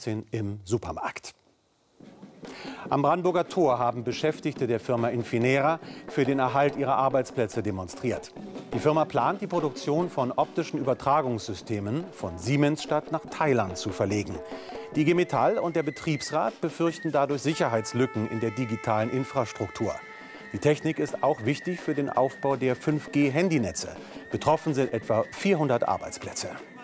2019 im Supermarkt. Am Brandenburger Tor haben Beschäftigte der Firma Infinera für den Erhalt ihrer Arbeitsplätze demonstriert. Die Firma plant, die Produktion von optischen Übertragungssystemen von Siemensstadt nach Thailand zu verlegen. Die IG Metall und der Betriebsrat befürchten dadurch Sicherheitslücken in der digitalen Infrastruktur. Die Technik ist auch wichtig für den Aufbau der 5G-Handynetze. Betroffen sind etwa 400 Arbeitsplätze.